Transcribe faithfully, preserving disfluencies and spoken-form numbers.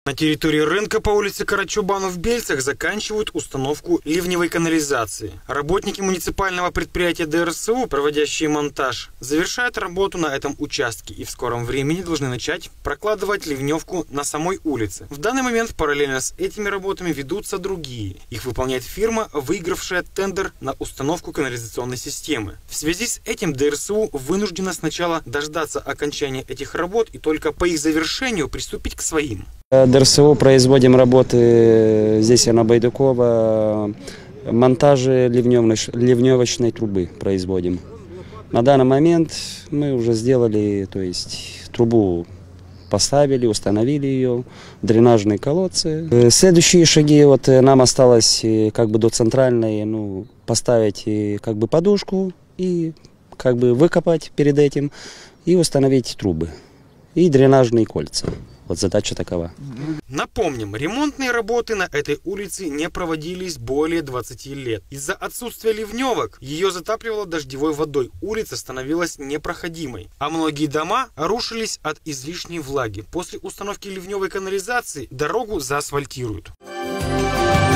На территории рынка по улице Карачубанов в Бельцах заканчивают установку ливневой канализации. Работники муниципального предприятия ДРСУ, проводящие монтаж, завершают работу на этом участке и в скором времени должны начать прокладывать ливневку на самой улице. В данный момент параллельно с этими работами ведутся другие. Их выполняет фирма, выигравшая тендер на установку канализационной системы. В связи с этим ДРСУ вынуждена сначала дождаться окончания этих работ и только по их завершению приступить к своим. ДРСУ производим работы здесь на Байдукова, монтажи ливневочной трубы производим. На данный момент мы уже сделали, то есть трубу поставили, установили ее, дренажные колодцы. Следующие шаги, вот нам осталось как бы до центральной, ну, поставить как бы подушку и как бы выкопать перед этим и установить трубы и дренажные кольца. Вот задача такова. Напомним, ремонтные работы на этой улице не проводились более двадцати лет. Из-за отсутствия ливневок ее затапливало дождевой водой. Улица становилась непроходимой, а многие дома рушились от излишней влаги. После установки ливневой канализации дорогу заасфальтируют.